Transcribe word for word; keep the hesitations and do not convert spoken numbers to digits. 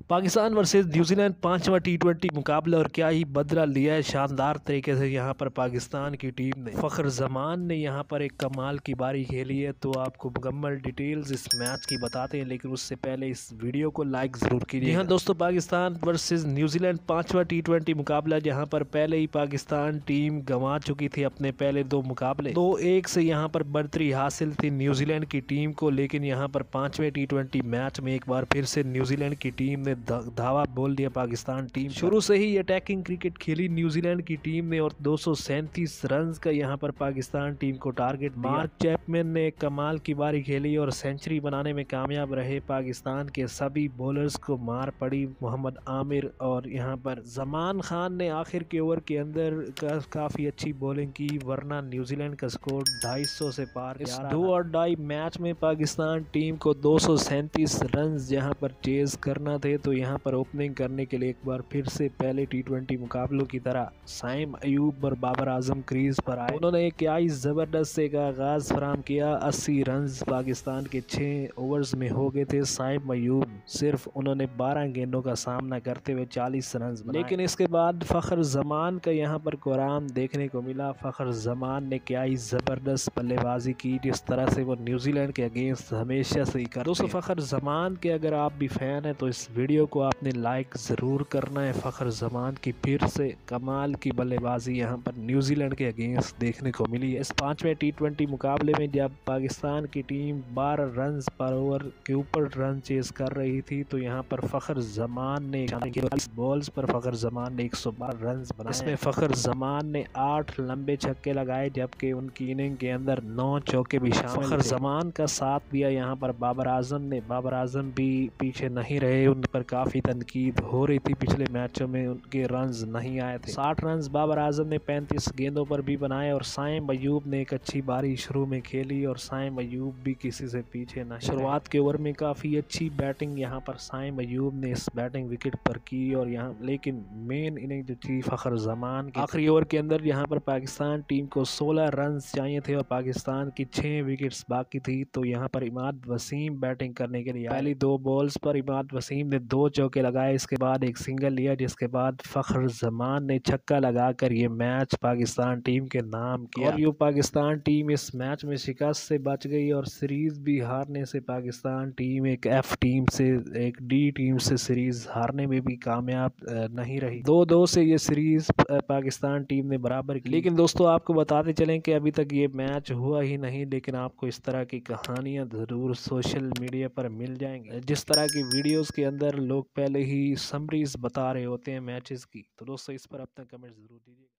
Pakistan versus New Zealand पांचवा T twenty मुकाबला और क्या ही बदला लिया है शानदार तरीके से यहाँ पर पाकिस्तान की टीम ने। फखर जमान ने यहाँ पर एक कमाल की बारी खेली है, तो आपको मुकम्मल डिटेल्स इस मैच की बताते हैं, लेकिन उससे पहले इस वीडियो को लाइक जरूर कीजिए। हाँ दोस्तों, पाकिस्तान वर्सेस न्यूजीलैंड पांचवा टी ट्वेंटी मुकाबला, जहाँ पर पहले ही पाकिस्तान टीम गंवा चुकी थी अपने पहले दो मुकाबले। दो एक से यहाँ पर बढ़तरी हासिल थी न्यूजीलैंड की टीम को, लेकिन यहाँ पर पांचवें टी ट्वेंटी मैच में एक बार फिर से न्यूजीलैंड की टीम ने धावा बोल दिया पाकिस्तान टीम। शुरू से ही अटैकिंग क्रिकेट खेली न्यूजीलैंड की टीम ने और दो सौ सैंतीस रन का यहाँ पर पाकिस्तान टीम को टारगेट दिया। मार्क चैपमैन ने एक कमाल की बारी खेली और सेंचुरी बनाने में कामयाब रहे। पाकिस्तान के सभी बॉलर्स को मार पड़ी मोहम्मद आमिर और यहाँ पर जमान खान ने आखिर के ओवर के अंदर का, काफी अच्छी बॉलिंग की, वरना न्यूजीलैंड का स्कोर ढाई सौ से पार। इस दो और ढाई मैच में पाकिस्तान टीम को दो सौ सैंतीस रन जहाँ पर चेज करना थे, तो यहाँ पर ओपनिंग करने के लिए एक बार फिर से पहले टी ट्वेंटी मुकाबलों की तरह साइम अयूब और बाबर आजम क्रीज पर आए। उन्होंने एक क्या ही जबरदस्त एक आगाज फराम किया। अस्सी रन पाकिस्तान के छह ओवर्स में हो गए थे। साइम अयूब सिर्फ उन्होंने बारह गेंदों का सामना करते हुए चालीस रन बनाए, लेकिन इसके बाद फखर जमान का यहाँ पर कोराम देखने को मिला। फखर जमान ने क्या ही जबरदस्त बल्लेबाजी की, जिस तरह से वो न्यूजीलैंड के अगेंस्ट हमेशा से ही कर। दोस्तों, फखर जमान के अगर आप भी फैन हैं तो इस वीडियो को आपने लाइक ज़रूर करना है। फ़खर ज़मान की फिर से कमाल की बल्लेबाजी यहाँ पर न्यूजीलैंड के अगेंस्ट देखने को मिली है। इस पांचवें टी ट्वेंटी मुकाबले में जब पाकिस्तान की टीम बारह रन पर ओवर के ऊपर रन चेज कर रही थी, तो यहाँ पर फ़खर ज़मान ने बॉल्स पर फ़खर ज़मान ने एक सौ बारह रन बनाए। इसमें फ़खर ज़मान ने आठ लंबे छक्के लगाए, जबकि उनकी इनिंग के अंदर नौ चौके भी शामिल। फ़खर ज़मान का साथ दिया यहाँ पर बाबर आजम ने। बाबर आजम भी पीछे नहीं रहे, उन पर काफ़ी तनकीद हो रही थी, पिछले मैचों में उनके रन्स नहीं आए थे। साठ रन बाबर आजम ने पैंतीस गेंदों पर भी बनाए और साइम अयूब ने एक अच्छी बारी शुरू में खेली और साइम अयूब भी किसी से पीछे नहीं। शुरुआत के ओवर में काफ़ी अच्छी बैटिंग यहाँ पर साइम अयूब ने इस बैटिंग विकेट पर की और यहाँ लेकिन मेन इनिंग जो थी फ़खर ज़मान की। आखिरी ओवर के अंदर यहाँ पर पाकिस्तान टीम को सोलह रन चाहिए थे और पाकिस्तान की छः विकेट्स बाकी थी, तो यहाँ पर इमाद वसीम बैटिंग करने के लिए पहली दो बॉल्स पर इमाद वसीम ने दो चौके लगाए, इसके बाद एक सिंगल लिया, जिसके बाद फखर जमान ने छक्का लगाकर ये मैच पाकिस्तान टीम के नाम किया और ये पाकिस्तान टीम इस मैच में शिकस्त से बच गई और सीरीज भी हारने से पाकिस्तान टीम एक एफ टीम से एक डी टीम से सीरीज हारने में भी कामयाब नहीं रही। दो दो से ये सीरीज पाकिस्तान टीम ने बराबर की। लेकिन दोस्तों, आपको बताते चलें कि अभी तक ये मैच हुआ ही नहीं, लेकिन आपको इस तरह की कहानियां जरूर सोशल मीडिया पर मिल जाएंगी। जिस तरह की वीडियोस के अंदर लोग पहले ही समरीज बता रहे होते हैं मैचेस की, तो दोस्तों इस पर अपना कमेंट जरूर दीजिए।